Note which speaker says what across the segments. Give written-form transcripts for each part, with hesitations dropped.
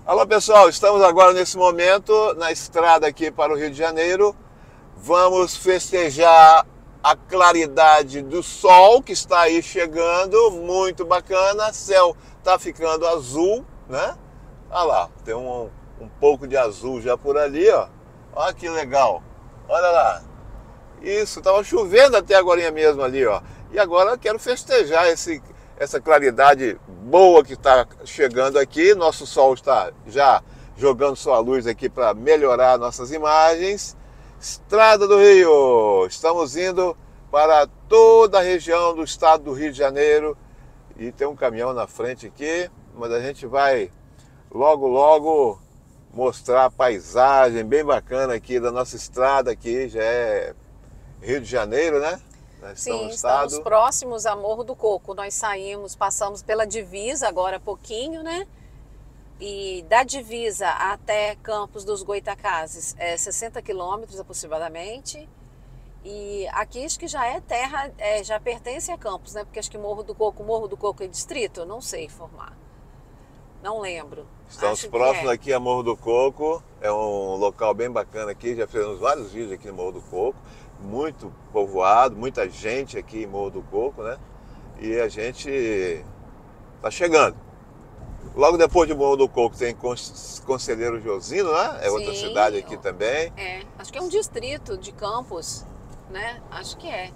Speaker 1: Alô pessoal, estamos agora nesse momento na estrada aqui para o Rio de Janeiro. Vamos festejar a claridade do sol que está aí chegando, muito bacana. Céu está ficando azul, né? Olha lá, tem um pouco de azul já por ali, ó. Olha que legal, olha lá. Isso, estava chovendo até agora mesmo ali, ó. E agora eu quero festejar essa claridade boa que está chegando aqui. Nosso sol está já jogando sua luz aqui para melhorar nossas imagens. Estrada do Rio, estamos indo para toda a região do estado do Rio de Janeiro. E tem um caminhão na frente aqui, mas a gente vai logo mostrar a paisagem bem bacana aqui da nossa estrada aqui. Já é Rio de Janeiro, né?
Speaker 2: Sim, estamos próximos a Morro do Coco. Nós passamos pela divisa agora há pouquinho, né? E da divisa até Campos dos Goytacazes é 60 quilômetros aproximadamente. E aqui acho que já é terra, já pertence a Campos, né? Porque acho que Morro do Coco é distrito, eu não sei informar. Não lembro.
Speaker 1: Estamos próximos aqui a Morro do Coco, é um local bem bacana aqui, já fizemos vários vídeos aqui no Morro do Coco, muito povoado, muita gente aqui em Morro do Coco, né? E a gente está chegando. Logo depois de Morro do Coco tem Conselheiro Josino, né? É outra cidade aqui também.
Speaker 2: É, acho que é um distrito de Campos, né? Acho que é.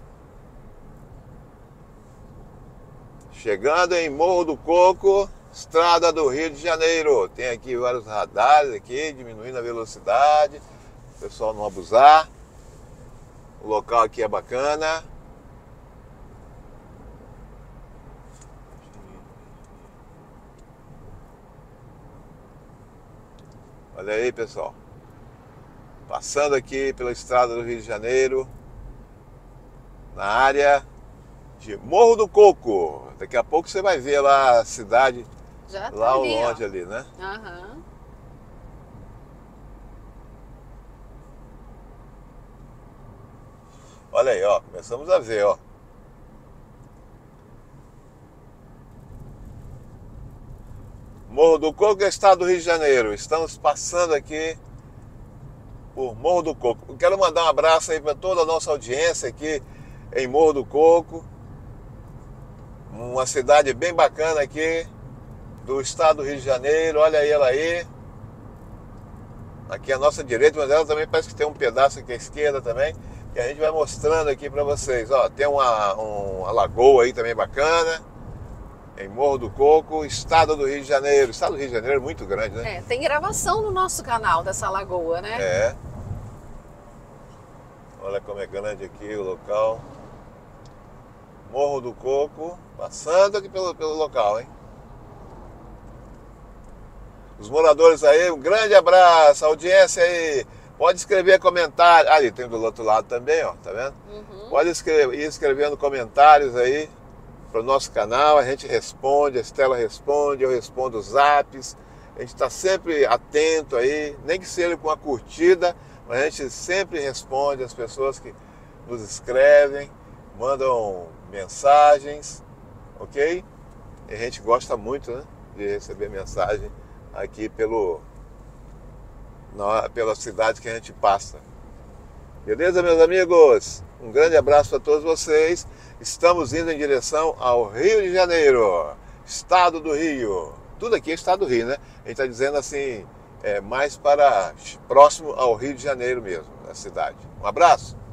Speaker 1: Chegando em Morro do Coco, estrada do Rio de Janeiro. Tem aqui vários radares aqui, diminuindo a velocidade, o pessoal não abusar. O local aqui é bacana. Olha aí, pessoal. Passando aqui pela estrada do Rio de Janeiro, na área de Morro do Coco. Daqui a pouco você vai ver lá a cidade,
Speaker 2: já tá
Speaker 1: lá ao
Speaker 2: ali,
Speaker 1: longe ali, né?
Speaker 2: Aham.
Speaker 1: Olha aí, ó, começamos a ver, ó. Morro do Coco, estado do Rio de Janeiro. Estamos passando aqui por Morro do Coco. Eu quero mandar um abraço aí para toda a nossa audiência aqui em Morro do Coco. Uma cidade bem bacana aqui do estado do Rio de Janeiro. Olha aí ela aí. Aqui à nossa direita, mas ela também parece que tem um pedaço aqui à esquerda também. E a gente vai mostrando aqui para vocês. Ó, tem uma lagoa aí também bacana. Em Morro do Coco, estado do Rio de Janeiro. O estado do Rio de Janeiro é muito grande, né?
Speaker 2: É, tem gravação no nosso canal dessa lagoa, né?
Speaker 1: É. Olha como é grande aqui o local. Morro do Coco, passando aqui pelo local, hein? Os moradores aí, um grande abraço, audiência aí. Pode escrever comentários. Ali tem do outro lado também, ó, tá vendo?
Speaker 2: Uhum.
Speaker 1: Pode ir escrevendo comentários aí para o nosso canal. A gente responde, a Estela responde, eu respondo os zaps. A gente está sempre atento aí, nem que seja com uma curtida, mas a gente sempre responde as pessoas que nos escrevem, mandam mensagens, ok? E a gente gosta muito, né, de receber mensagem aqui pela cidade que a gente passa. Beleza, meus amigos? Um grande abraço para todos vocês. Estamos indo em direção ao Rio de Janeiro, estado do Rio. Tudo aqui é estado do Rio, né? A gente está dizendo assim, mais para próximo ao Rio de Janeiro mesmo, a cidade. Um abraço.